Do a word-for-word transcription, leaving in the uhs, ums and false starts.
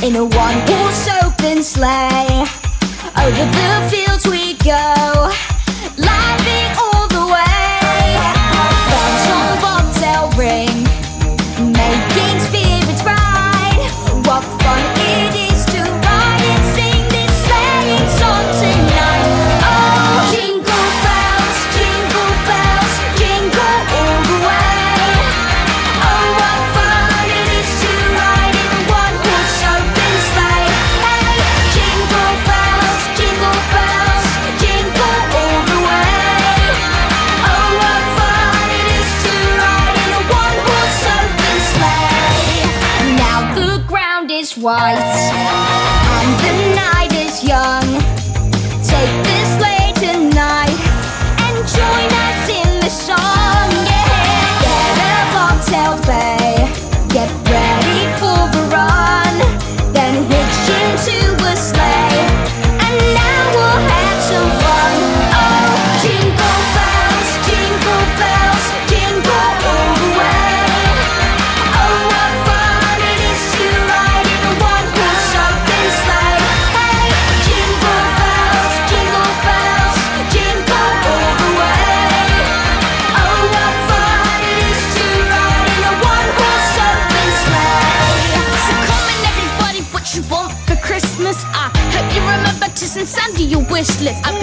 in a one-horse open sleigh. Over the fields we go, laughing all the way. Bells on bobtail ring, making spirits bright. What fun it is to ride and sing this sleighing song tonight. Oh, jingle bells, jingle bells, jingle all the way. Oh, what fun it is to ride in a one-horse open sleigh. Hey, jingle bells, jingle bells, jingle all the way. Oh, what fun it is to ride in a one-horse open sleigh. Now the ground is white and the night is young. Take this sleigh tonight and join us in the song. Yeah, get a bobtail bay, get ready for the run, then hitch into a sleigh, and now we'll have some fun. Oh, jingle bells, jingle bells, jingle all the way. Oh, what fun it is to ride in a one-horse open sleigh. Hey, jingle bells, jingle bells, jingle all the way. Oh, what fun it is to ride in a one-horse open sleigh. So come on everybody, what you want for Christmas? I hope you remember to send Sandy your wish list. I